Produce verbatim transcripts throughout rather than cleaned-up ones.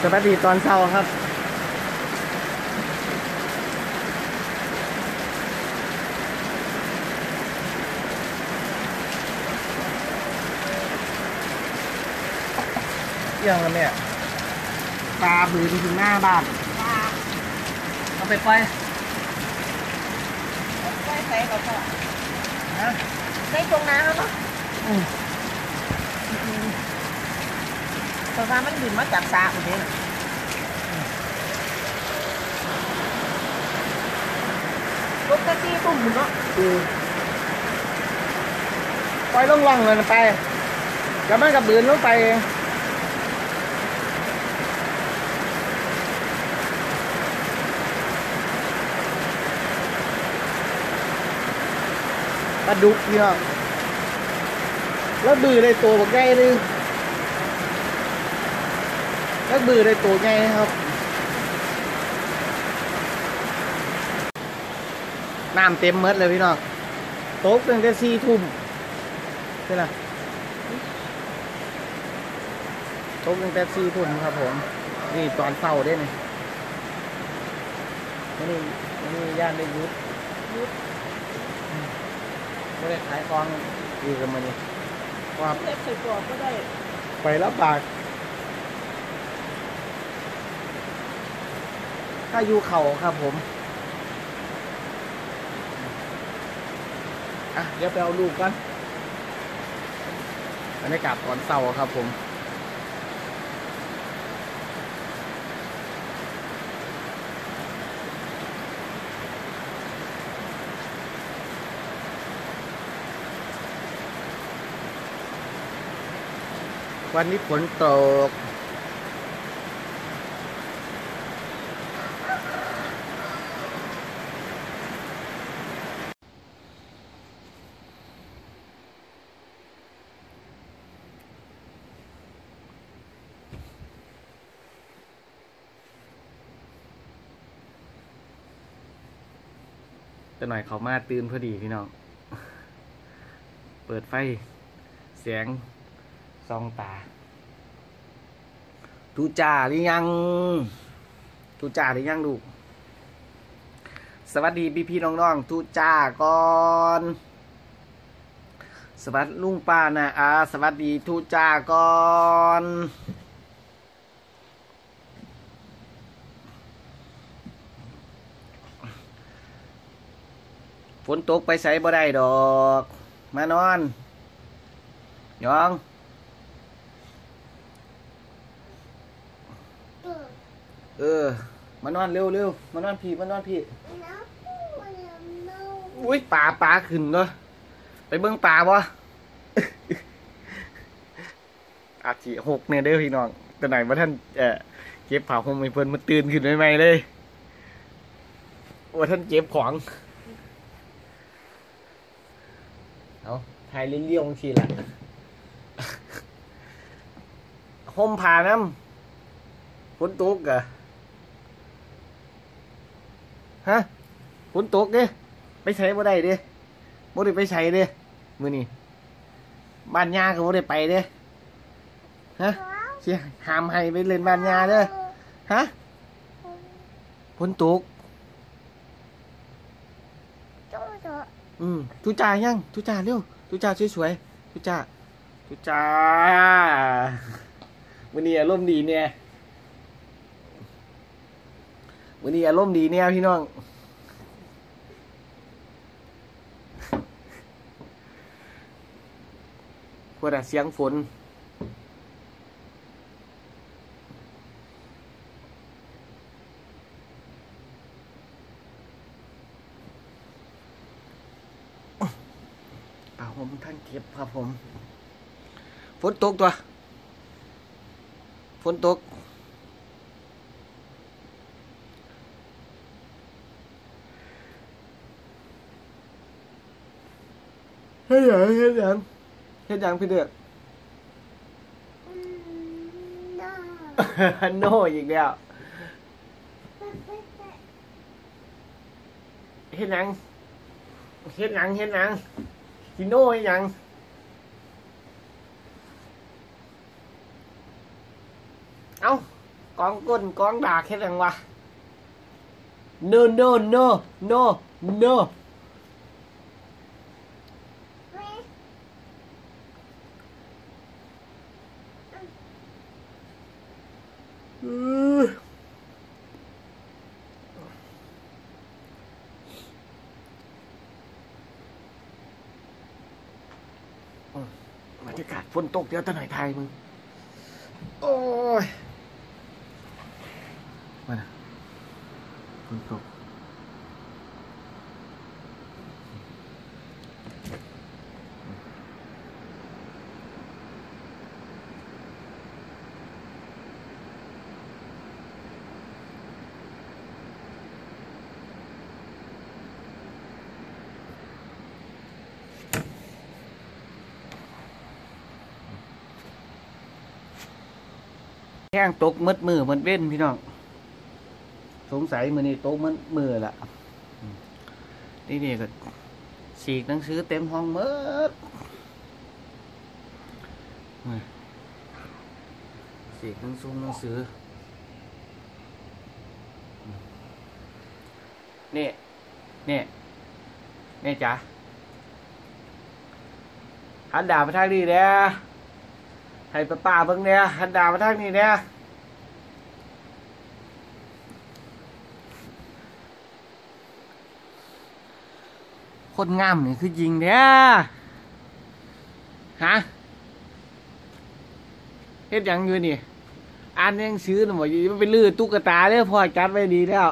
วัสดีตอนเช้าครับเที่ยงแล้วเนี่ยปลาบืนถึงหน้าบ้านเอาไปปล่อยใส่ใส่ก็พอนะใส่ตรงน้ำแล้วเนาะเพราะว่ามันบินมาจากสระอยู่นี่รถแท็กซี่ตุ่มเนาะปล่อยล่องๆเลยไปกับมันกับบืนลงไปเองปลาดุกเนี่ยแล้วบือได้ตัวแบบใหญ่เลยแล้วบือได้ตัวใหญ่ครับน้ำเต็มเมดเลยพี่น้องโต๊ะตั้งแต่สี่ทุ่มใช่ไหมโต๊ะตั้งแต่สี่ทุ่มครับผมนี่ตอนเช้าได้เนี่ยนี่นี่ย่านได้ยุดยุดไม่ได้ขายกองดีกันมาเนี่ยว่าเล็บใส่กรอบก็ได้ไปรับบากถ้าอยู่เข่าครับผมอ่ะเดี๋ยวไปเอาลูกกันบรรยากาศตอนเช้าครับผมวันนี้ฝนตกแต่หน่อยเขามาตื่นพอดีพี่น้องเปิดไฟเสียงซองตาทุจ่าหรือยังทุจ่าหรือยังดูสวัสดีพี่พี่น้องๆทุจ่าก่อนสวัสดีลุงป้านะอาสวัสดีทุจ่าก่อนฝนตกไปใส่บ่ได้ดอกมานอนยองเออมานอนเร็วเร็วมานอนพี่มานอนพี่อุ้ยป่าป่าขึ้นเนาะไปเบิ้งป่าบ่อาจีหกเนี่ยเด้อพี่น้องแต่ไหนว่าท่านเออเก็บผ้าห่มให้เพิ่นมาตื่นขึ้นใหม่ๆเลยว่าท่านเก็บของเอาถ่ายเลี้ยวๆทีละห่มผ้าน้ำฝนตกอะฮะฝนตกเด้ไปใช้บ่ได้เด้บ่ได้ไปใช้เด้มื้อนี้บ้านยาก็บ่ได้ไปเด้ฮะสิห้ามให้ไปเล่นบ้านยาเด้อฮะฝนตกอืมทุจ่ายังทุจ่าเร็วทุจ่าสวยๆทุจ่าทุจ่ามื้อนี้อารมณ์ดีเนี่ยมื้อนี้อารมณ์ดีเนี่ยพี่น้องพวกน่ะเสียงฝนเอาผมท่านเก็บครับผมฝนตกตัวฝนตกเฮ้ยยังเฮ้ยยังเฮ้ยยังพี่เดือดโน่อีกแล้วเฮ็ดยังเฮ็ดยังเฮ็ดยังกินโน่เฮ็ดยัง เอ้ากองก้นกองดากเฮ็ดหยังวะ no no no no no อือบรรยากาศฝนตกเดี๋ยวตะหน่อยไทยมึงโอ้ยมานะฝนตกแห้งตกมืดมือมันเว้นพี่น้องสงสัยมือนี้ตกมืดมือละนี่นี่ก็ฉีกหนังสือเต็มห้องมืดฉีกหนังสือหนังสือนี่นี่นี่จ๋าหันดาไปทางนี้เด้อให้ป้าป้าเบิ่งเนี่ยหันดามาทางนี้เนี่ยคนงามนี่คือยิงเนี่ยฮะเฮ็ดหยังอยู่นี่อ่านหนังสือน่ะบ่อยู่ไปลื้อตุ๊กตาเด้อพ่อจัดไว้ดีแล้ว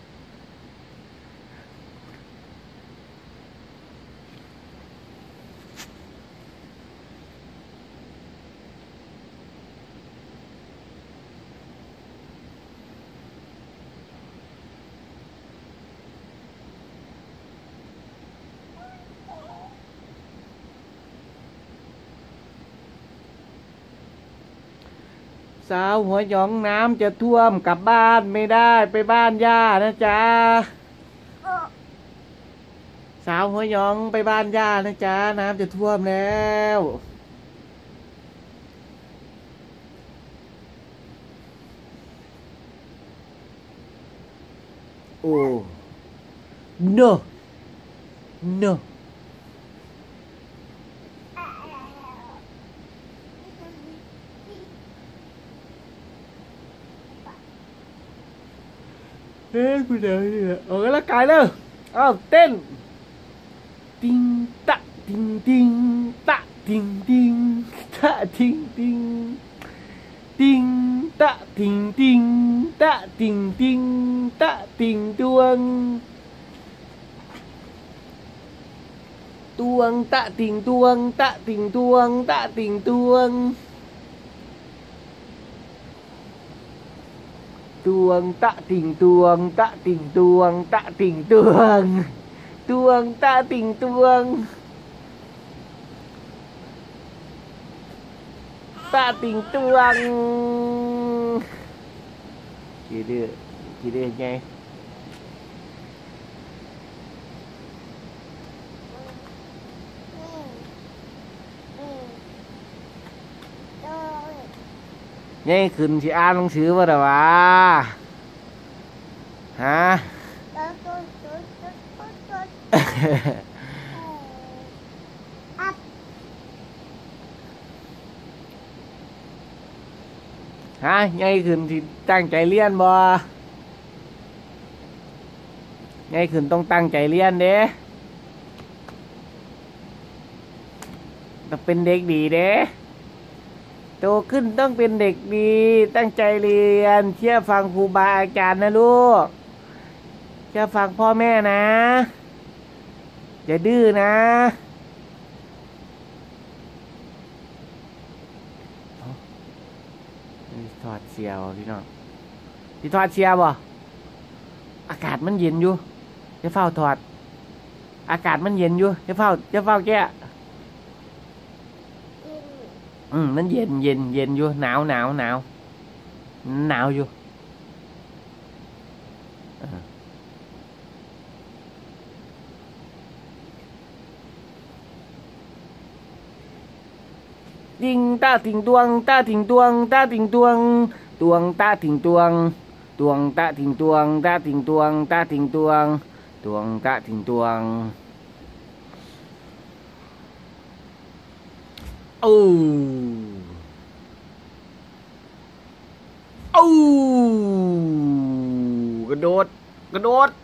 สาวหัวหยองน้ำจะท่วมกลับบ้านไม่ได้ไปบ้านย่านะจ๊ะสาวหัวหยองไปบ้านย่านะจ๊ะน้ำจะท่วมแล้วโอ้ no noเฮ้ยกูเดี๋ยวเนี่ยออกกำลังกายแล้วอ้าวเต้นติงตะติงติงตะติงติงตะติงติงติงตะติงติงตะติงติงตะติงตวงตวงตะติงตวงตะติงตวงตะติงตวงตวงตะติงตวงตะติงตวงตะติงตวงตวงตะติงตวงตะติงตวงกี่เดือกี่เดือไงนี่ขึ้นสิอ่านหนังสือว่าแต่ว่าฮะฮะไงขึ้นที่ตั้งใจเรียนบ่ไงขึ้นต้องตั้งใจเรียนเด้ต้องเป็นเด็กดีเด้โตขึ้นต้องเป็นเด็กดีตั้งใจเรียนเชื่อฟังครูบาอาจารย์นะลูกเชื่อฟังพ่อแม่นะอย่าดื้อนะถอดเสียวพี่น้องที่ถอดเสียบ่อากาศมันเย็นอยู่จะเฝ้าถอดอากาศมันเย็นอยู่จะเฝ้าจะเฝ้าแก้อืมมันเย็นเย็นเย็นอยู่หนาวหนาวหนาวหนาวอยู่ติงตาติงตวงตาติงตวงตาติงตวงตวงตาถิงตวงตวงตาถิงตวงตาถิงตวงตาถิงตวงตวงตาถิงตวงโอ้โอ้กระโดดกระโดด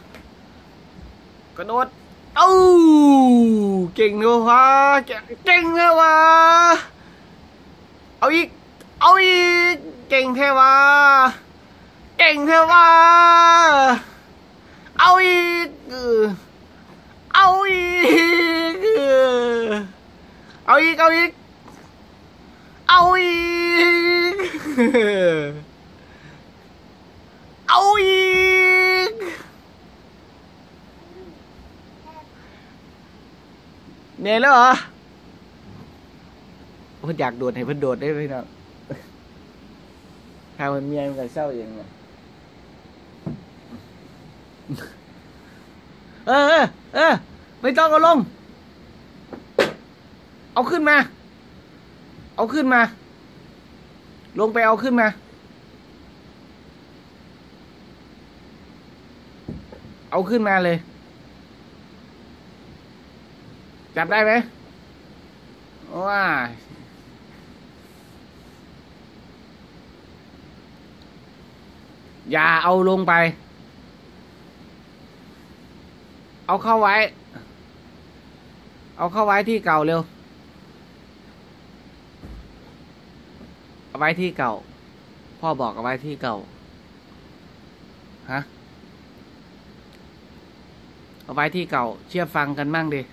กระโดดเอ้าเก่งเลยวะเก่งเลยวะเอาอีกเอาอีกเก่งเทวะเก่งเทวะเอาอีกเอาอีกเอาอีกเอาอีกเอาอีกเอาอีกเนี่ยแล้วเหรอเพิ่นอยากโดดให้เพิ่นโดดได้ไหมเนาะถ้ามันเมียมันก็เศร้าเองเนี่ยเออเออเออไม่ต้องเอาลงเอาขึ้นมาเอาขึ้นมาลงไปเอาขึ้นมาเอาขึ้นมาเลยจับได้ไหมว้าอย่าเอาลงไปเอาเข้าไว้เอาเข้าไว้ที่เก่าเร็วเอาไว้ที่เก่าพ่อบอกเอาไว้ที่เก่าฮะเอาไว้ที่เก่าเชื่อฟังกันมั่งดิ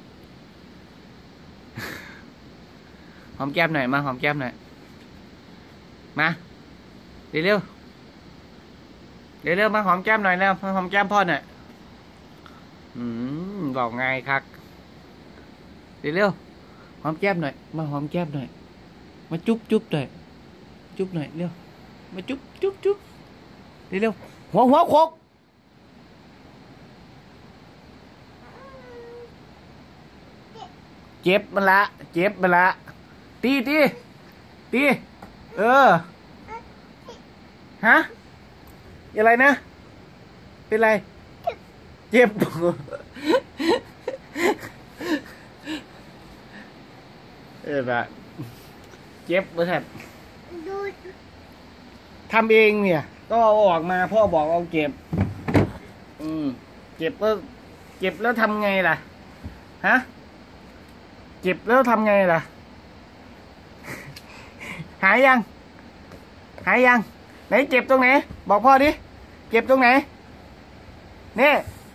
หอมแก้มหน่อยมาหอมแก้มหน่อยมาเร็วเร็วเร็วเร็วมาหอมแก้มหน่อยแล้วมาหอมแก้มพ่อหน่อยอืมบอกไงครับเร็วเร็วหอมแก้มหน่อยมาหอมแก้มหน่อยมาจุ๊บจุ๊บหน่อยจุ๊บหน่อยเร็วมาจุ๊บจุ๊บจุ๊บเร็วเร็วหัวหัวโคกเจ็บมันละเจ็บมันละตีตีตีเออฮะอะไรนะเป็นไรเจ็บเออแบบเจ็บมาแทบทำเองเนี่ยก็เอาออกมาพ่อบอกเอาเก็บอืมเจ็บก็เจ็บแล้วทำไงล่ะฮะเจ็บแล้วทำไงล่ะหายยังหายยังไหนเจ็บตรงไหนบอกพ่อดิเจ็บตรงไหนนี่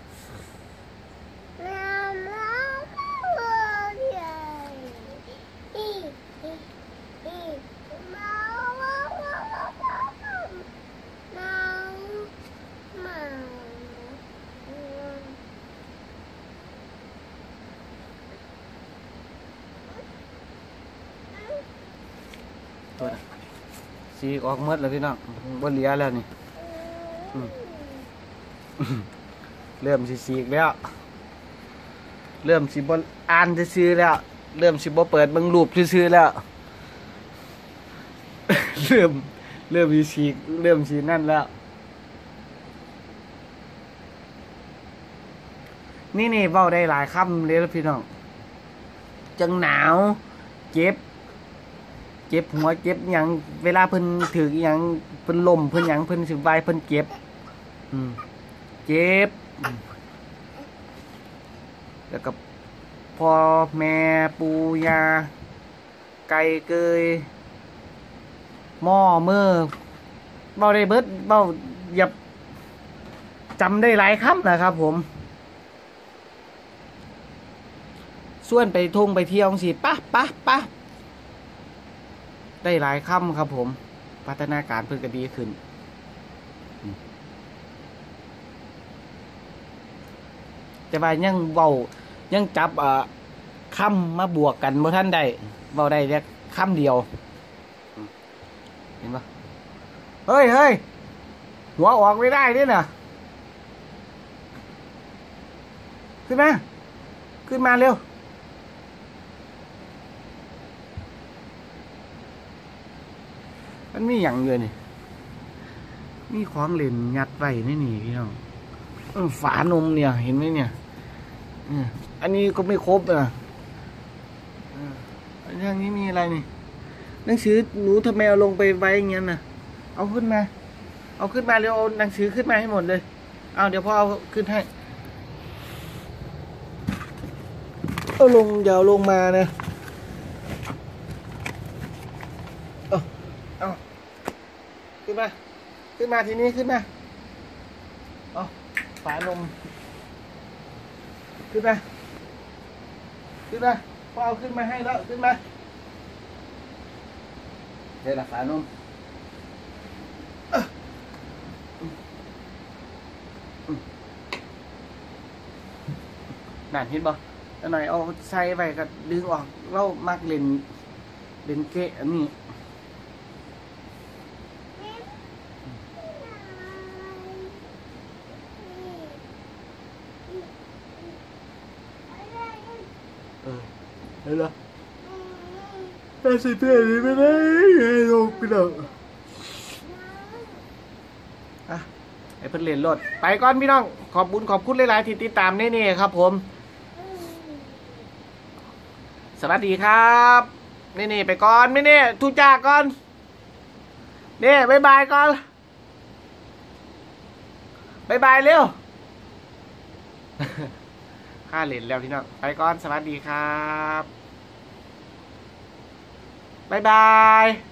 ตัวสีออกเมื่อแล้วพี่น้องบนเหลียแล้วนี่เริ่มสีสีแล้วเริ่มสีบนอ่านจะซื้อแล้วเริ่มสีบเปิดบังรูปซื้อแล้วเริ่มเริ่มสีสีเริ่มสีนั่นแล้วนี่นี่เว้าได้หลายคำเลยพี่น้องจังหนาวเจ็บเจ็บหัวเจ็บอย่างเวลาเพิ่นถืออย่างเพิ่นลมเพิ่นอย่างเพิ่นสิบายเพิ่นเจ็บอืมเจ็บแล้วก็พ่อแม่ปู่ย่าไก่เกยหม้อมือเบาได้เบิดเบาหยับจำได้หลายคำนะครับผมส่วนไปทุ่งไปเที่ยวสิปะปะปะได้หลายคำครับผมพัฒนาการเพิ่มก็ดีขึ้นแต่ว่ายังเบายังจับคำมาบวกกันบ่ท่านได้เบาได้แค่คำเดียวเห็นปะเฮ้ยเฮ้ยหัวออกไม่ได้ด้วยนะขึ้นมาขึ้นมาเร็วมันมีอย่างเดียวนี่มีของเล่นยัดไว้นี่นี่พี่น้องเออฝานมเนี่ยเห็นไหมเนี่ยอืมอันนี้ก็ไม่ครบอ่ะเอออันนี้นี้มีอะไรนี่หนังสือหนูทำไมเอาลงไปไว้อย่างเงี้ยน่ะเอาขึ้นมาเอาขึ้นมาเร็วเอาหนังสือขึ้นมาให้หมดเลยเอาเดี๋ยวพ่อเอาขึ้นให้เอาลงเดี๋ยวลงมานะเอาเอาขึ้นมาขึ้นมาทีนี้ขึ้นมาเอาฝานมขึ้นมาขึ้นมาพ่อเอาขึ้นมาให้แล้วขึ้นมาเดี๋ยวละฝานมนั่นเห็นบ่อันไหนเอาใส่ไปก็ดึงออกเรามักเล่นเล่นเกะอันนี้เออเห็นเหรอแต่สิเพื่อนไม่ได้ไอ้ลูกพี่น้องอ่ะไอ้เพื่อนเล่นรถไปก่อนพี่น้องขอบคุณขอบคุณหลายๆที่ติดตามแน่ๆครับผมสวัสดีครับนี่นี่ไปก่อนไม่นี่ทุกจากก่อนนี่บายบายก่อนบายบายเร็ว ค่าเหรียญแล้วพี่น้องไปก่อนสวัสดีครับบายบาย